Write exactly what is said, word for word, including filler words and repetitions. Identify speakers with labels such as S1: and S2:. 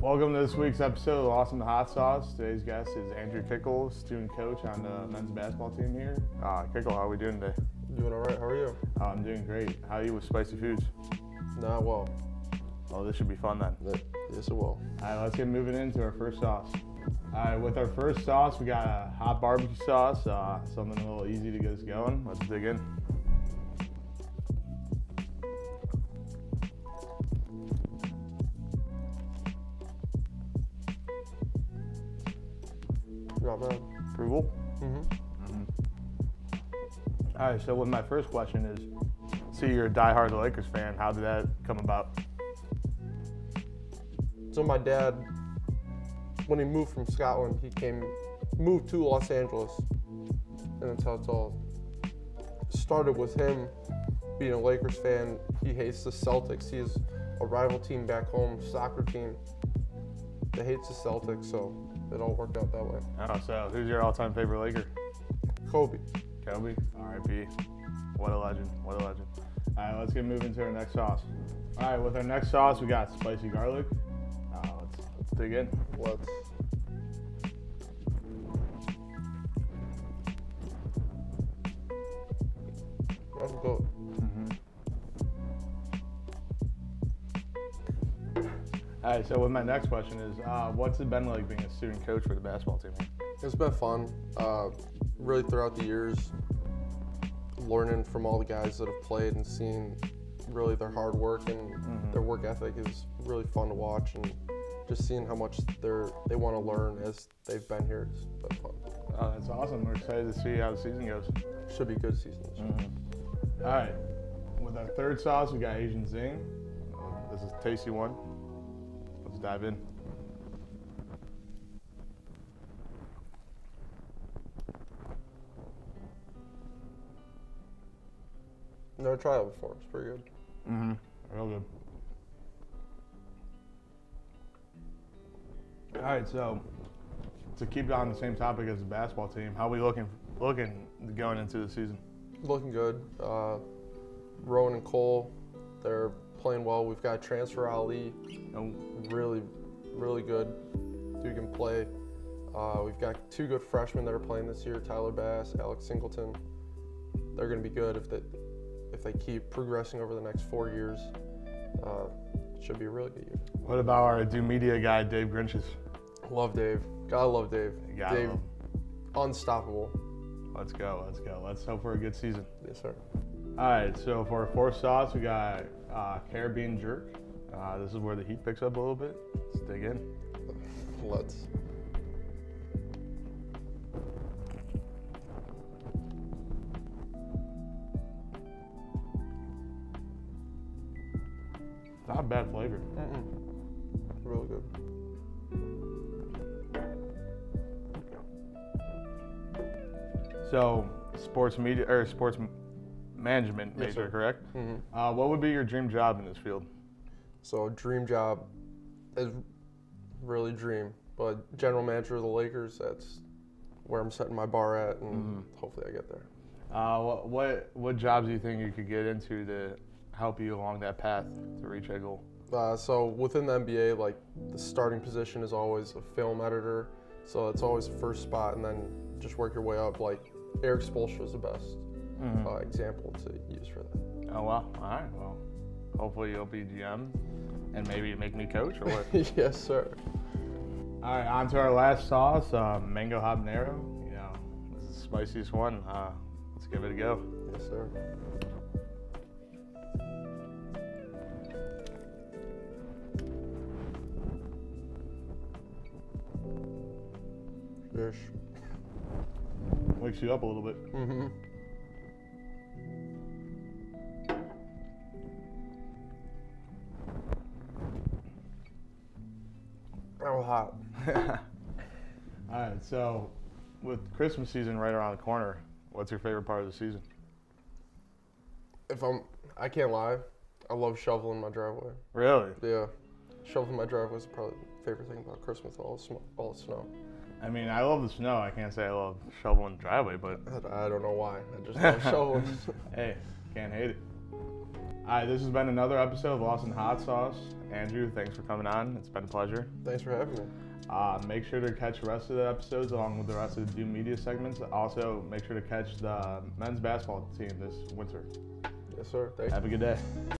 S1: Welcome to this week's episode of Lost in the Hot Sauce. Today's guest is Andrew Kickel, student coach on the men's basketball team here. Uh, Kickel, how are we doing today?
S2: Doing all right. How are you?
S1: Uh, I'm doing great. How are you with spicy foods?
S2: Not well.
S1: Oh, this should be fun then.
S2: Yes, it will.
S1: All right, let's get moving into our first sauce. All right, with our first sauce, we got a hot barbecue sauce, uh, something a little easy to get us going. Let's dig in.
S2: Not bad.
S1: Approval?
S2: Mm-hmm.
S1: Mm-hmm. All right, so with my first question is, see, you're a diehard Lakers fan. How did that come about?
S2: So my dad, when he moved from Scotland, he came, moved to Los Angeles, and that's how it's all started with him being a Lakers fan. He hates the Celtics. He has a rival team back home, soccer team, that hates the Celtics, so it all worked out that way.
S1: Oh, so who's your all-time favorite Laker?
S2: Kobe.
S1: Kobe, R I P. What a legend, what a legend. All right, let's get moving to our next sauce. All right, with our next sauce, we got spicy garlic. Uh, let's, let's dig in.
S2: Let's. Let's go.
S1: Mm-hmm. All right, so with my next question is, uh, what's it been like being a student coach for the basketball team?
S2: It's been fun. Uh, really throughout the years, learning from all the guys that have played and seeing really their hard work and
S1: Mm-hmm.
S2: their work ethic is really fun to watch, and just seeing how much they're they want to learn as they've been here has been fun.
S1: Oh, that's awesome. We're excited to see how the season goes.
S2: Should be a good season. this year.
S1: Mm-hmm. All right, with our third sauce, we got Asian Zing. Uh, this is a tasty one. Let's dive in.
S2: Never tried it before. It's pretty good.
S1: Mm-hmm. Real good. All right, so to keep on the same topic as the basketball team, how are we looking looking going into the season?
S2: Looking good. Uh, Rowan and Cole, they're playing well. We've got transfer Ali,
S1: Oh,
S2: really, really good. Dude can play. Uh, we've got two good freshmen that are playing this year: Tyler Bass, Alex Singleton. They're going to be good if they if they keep progressing over the next four years. Uh, it should be a really good year.
S1: what about our do media guy, Dave Grinches?
S2: Love Dave. Gotta love Dave.
S1: You gotta
S2: Dave,
S1: love
S2: unstoppable.
S1: Let's go, let's go. Let's hope for a good season.
S2: Yes, sir.
S1: All right, so for our fourth sauce, we got uh, Caribbean jerk. Uh, this is where the heat picks up a little bit. Let's dig in.
S2: Let's.
S1: Not a bad flavor.
S2: Mm-mm. Really good.
S1: So, sports media or sports m- management
S2: Yes,
S1: major,
S2: sir.
S1: correct?
S2: Mm-hmm.
S1: Uh, what would be your dream job in this field?
S2: So dream job is really dream, but general manager of the Lakers, that's where I'm setting my bar at, and
S1: Mhm.
S2: hopefully I get there.
S1: Uh, what, what what jobs do you think you could get into to help you along that path to reach that goal?
S2: Uh, so within the N B A, like the starting position is always a film editor, so it's always the first spot, and then just work your way up. Like Eric Spoelstra is the best
S1: Mhm.
S2: uh, example to use for that.
S1: Oh, wow. All right. Well, hopefully you'll be G M and maybe make me coach or what?
S2: Yes, sir.
S1: All right, on to our last sauce, uh, mango habanero. You know, this is the spiciest one. Uh, let's give it a go.
S2: Yes, sir. Fish.
S1: Wakes you up a little bit.
S2: Mm-hmm. Oh, hot.
S1: All right, so with Christmas season right around the corner, what's your favorite part of the season?
S2: If I'm, I can't lie, I love shoveling my driveway.
S1: Really?
S2: Yeah, shoveling my driveway is probably the favorite thing about Christmas. All the snow. All the snow.
S1: I mean, I love the snow. I can't say I love shoveling the driveway, but
S2: I, I don't know why. I just love shoveling.
S1: hey, can't hate it. All right, this has been another episode of Lost in Hot Sauce. Andrew, thanks for coming on. It's been a pleasure.
S2: Thanks for having me.
S1: Uh, make sure to catch the rest of the episodes along with the rest of the Do Media segments. Also, make sure to catch the men's basketball team this winter.
S2: Yes, sir. Thank you.
S1: Have a good day.